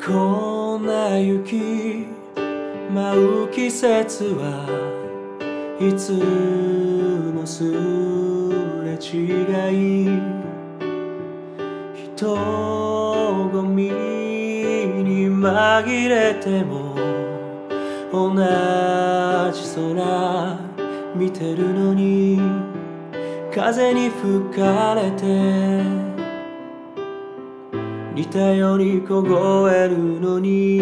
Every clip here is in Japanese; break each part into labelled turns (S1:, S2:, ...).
S1: こんな雪舞う季節はいつもすれ違い、人混みに紛れても同じ空見てるのに、風に吹かれて似たように凍えるのに、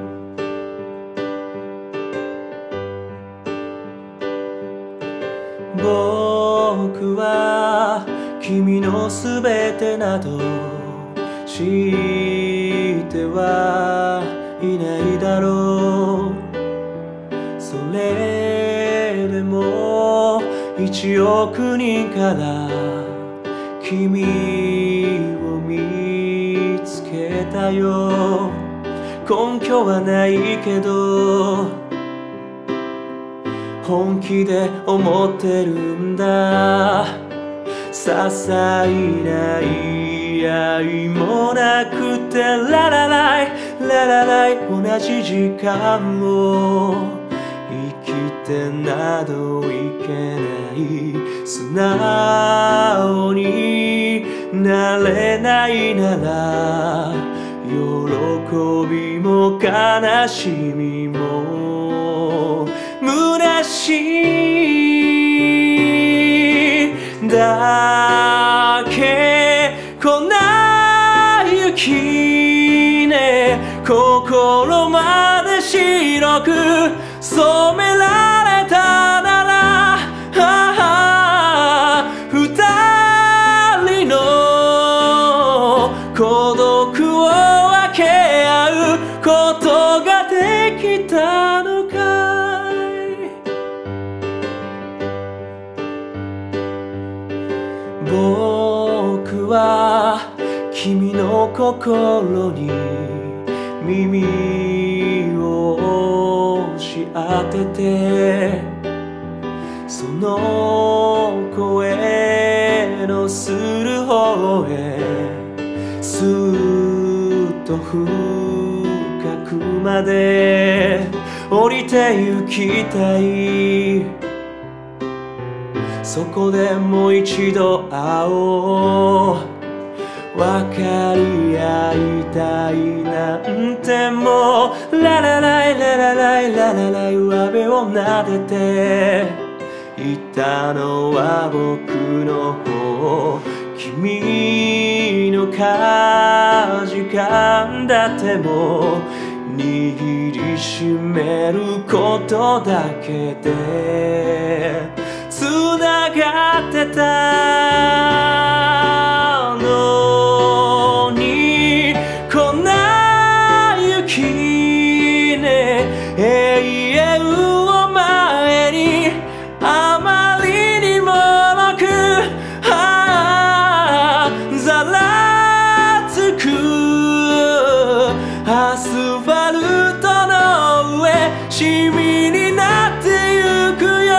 S1: 僕は君のすべてなど知ってはいないだろう。それでも1億人から君を見つけたよ。根拠はないけど本気で思ってるんだ。些細な言い合いもなくてララライララライ、同じ時間を生きてなどいけない。素直になれないなら喜びも悲しみも虚しいだけ。こんな雪ね、心まで白く染められたなら、二人の孤独を分け合うことができたのかい。僕は君の心に耳を押し当てて、その声のする方へすっと深くまで降りて行きたい。そこでもう一度会おう。分かり合いたいなんてもうララライララライララライ、上辺を撫でていたのは僕の方。君のかじかんだ手も握りしめることだけでつながってたのに、こんな雪ね、永遠を前にあまりにもなくざらつくアスファルトの上、シミになってゆくよ。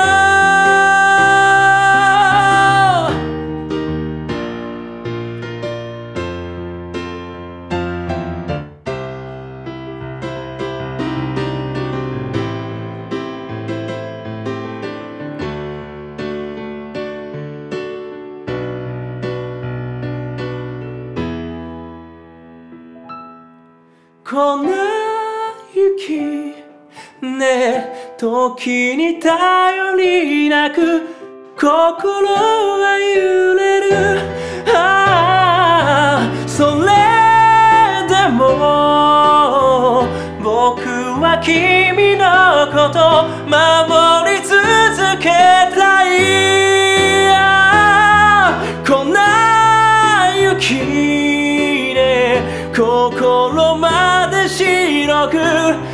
S1: こんな雪ね、時に頼りなく心は揺れる。それでも僕は君のこと守り続けたい。こんな雪ね、心まで白く